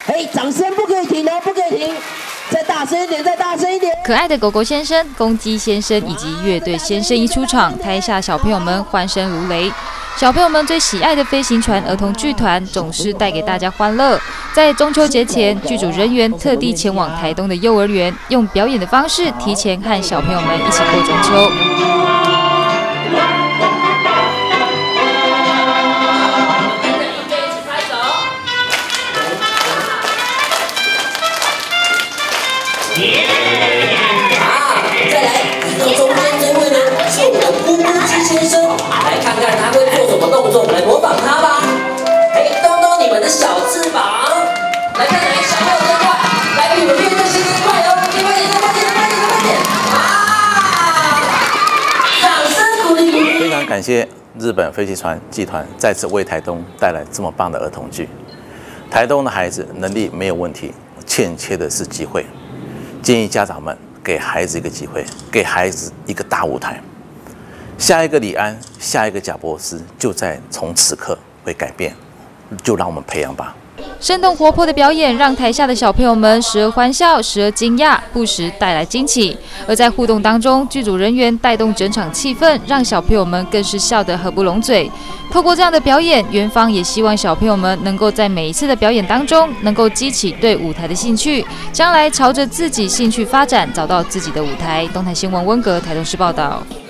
嘿，掌声不可以停哦，不可以停！再大声一点，再大声一点！ 可爱的狗狗先生、公鸡先生以及乐队先生一出场，台下小朋友们欢声如雷。小朋友们最喜爱的飞行船儿童剧团总是带给大家欢乐。在中秋节前，剧组人员特地前往台东的幼儿园，用表演的方式提前和小朋友们一起过中秋。 再来一个中间这位呢，是我们的咕咕鸡先生，来看看他会做什么动作，我们来模仿他吧。动动你们的小翅膀，来看来小朋友最快，来比我们乐队先生快哦，快点，快点，快点，快点！掌声鼓励！ 非常感谢日本飞行船集团再次为台东带来这么棒的儿童剧。台东的孩子能力没有问题，欠缺的是机会。建议家长们给孩子一个机会，给孩子一个大舞台。下一个李安，下一个贾博士，就在从此刻会改变，就让我们培养吧。 生动活泼的表演让台下的小朋友们时而欢笑，时而惊讶，不时带来惊喜。而在互动当中，剧组人员带动整场气氛，让小朋友们更是笑得合不拢嘴。透过这样的表演，园方也希望小朋友们能够在每一次的表演当中，能够激起对舞台的兴趣，将来朝着自己兴趣发展，找到自己的舞台。东台新闻温格台东市报道。